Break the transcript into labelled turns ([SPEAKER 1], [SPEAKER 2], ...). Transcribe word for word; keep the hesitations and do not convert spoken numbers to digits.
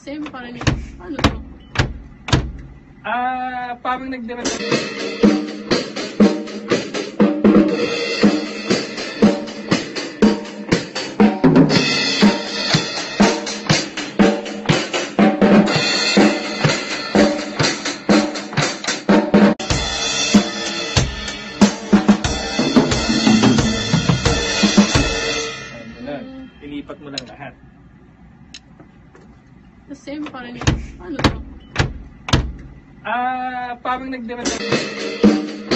[SPEAKER 1] Same parang, ano to?
[SPEAKER 2] Ah, parang nag-direct. Ilipat mo lang lahat.
[SPEAKER 1] The same parang, ano to?
[SPEAKER 2] Ah, parang nag-direct.